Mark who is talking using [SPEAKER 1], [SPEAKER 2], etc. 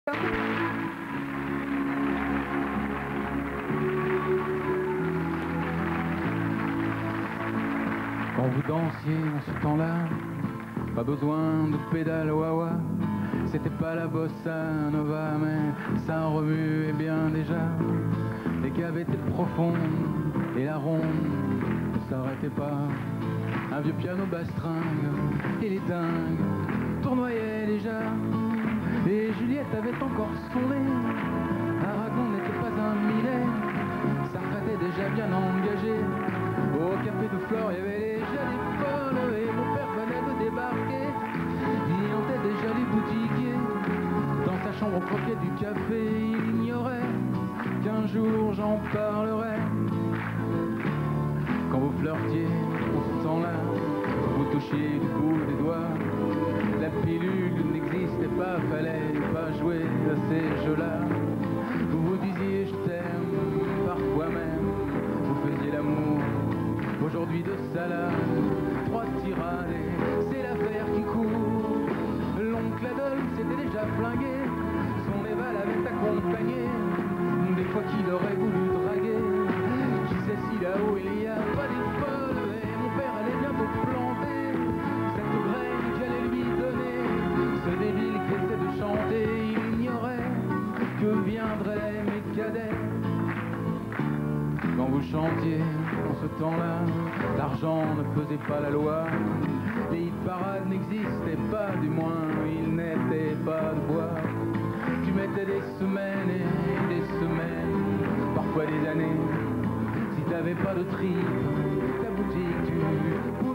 [SPEAKER 1] Quand vous dansiez en ce temps-là, pas besoin de pédale wah-wah. C'était pas la bossa nova, mais ça remuait bien déjà. Les caves étaient profondes et la ronde ne s'arrêtait pas. Un vieux piano bastringue et les dingues tournoyaient déjà. Et Juliette avait encore son nez. Aragon n'était pas un milet, sa retraite était déjà bien engagée. Au café de Flore, il y avait déjà des folles et mon père venait de débarquer. Il hantait déjà les boutiquiers. Dans sa chambre au croquet du café, il ignorait qu'un jour j'en parlerai. Quand vous flirtiez en ce temps-là, vous touchiez du bout des doigts. La pilule n'existait pas, fallait pas jouer à ces jeux-là. Vous vous disiez je t'aime, parfois même vous faisiez l'amour. Aujourd'hui de salade, 3 tirades, c'est l'affaire qui court. L'oncle Adolphe s'était déjà flingué, son Eva l'avait accompagné, des fois qu'il aurait voulu draguer. Qui sait si là-haut il y a pas des folles, et mon père allait bientôt planter cette graine que j'allais lui donner. Ce débile qui essaie de chanter, il ignorait que viendraient mes cadets. Quand vous chantiez en ce temps-là, l'argent ne faisait pas la loi. Les hit-parades n'existaient pas, du moins ils n'étaient pas de bois. Tu mettais des semaines et des semaines, parfois des années. Si t'avais pas de trip, ta boutique tu